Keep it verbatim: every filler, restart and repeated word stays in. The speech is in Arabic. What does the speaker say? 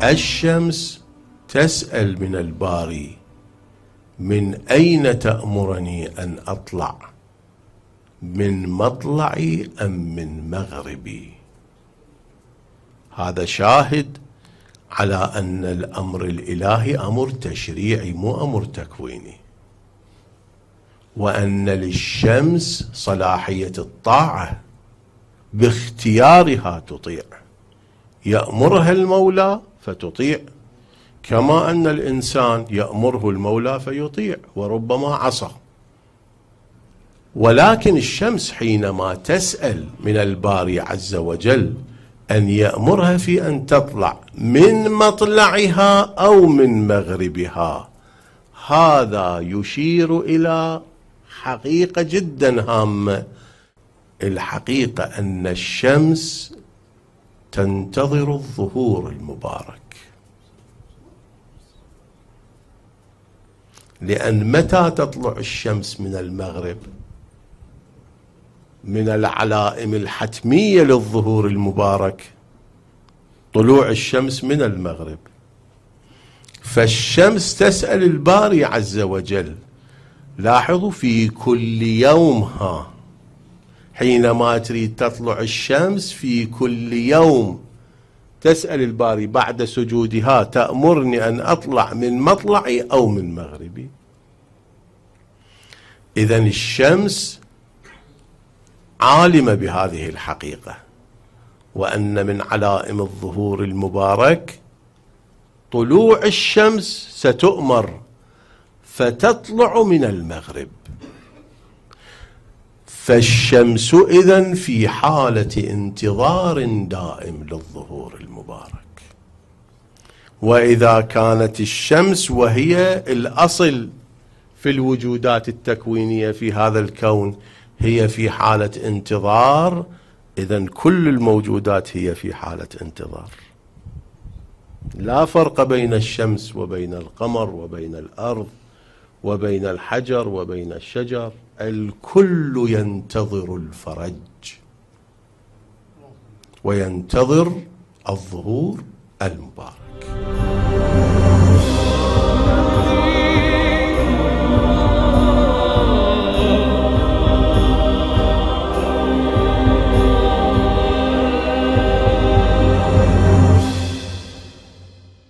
الشمس تسأل من الباري: من أين تأمرني أن أطلع؟ من مطلعي أم من مغربي؟ هذا شاهد على أن الأمر الإلهي أمر تشريعي مو أمر تكويني، وأن للشمس صلاحية الطاعة، باختيارها تطيع، يأمرها المولى فتطيع، كما أن الإنسان يأمره المولى فيطيع وربما عصى. ولكن الشمس حينما تسأل من الباري عز وجل أن يأمرها في أن تطلع من مطلعها أو من مغربها، هذا يشير إلى حقيقة جدا هامة. الحقيقة أن الشمس تنتظر الظهور المبارك، لأن متى تطلع الشمس من المغرب؟ من العلائم الحتمية للظهور المبارك طلوع الشمس من المغرب. فالشمس تسأل الباري عز وجل، لاحظوا في كل يوم، ها حينما تريد تطلع الشمس في كل يوم تسأل الباري بعد سجودها: تأمرني أن أطلع من مطلعي أو من مغربي؟ إذن الشمس عالمة بهذه الحقيقة، وأن من علائم الظهور المبارك طلوع الشمس، ستؤمر فتطلع من المغرب. فالشمس إذن في حالة انتظار دائم للظهور المبارك. وإذا كانت الشمس وهي الأصل في الوجودات التكوينية في هذا الكون هي في حالة انتظار، إذن كل الموجودات هي في حالة انتظار. لا فرق بين الشمس وبين القمر وبين الأرض وبين الحجر وبين الشجر، الكل ينتظر الفرج وينتظر الظهور المبارك.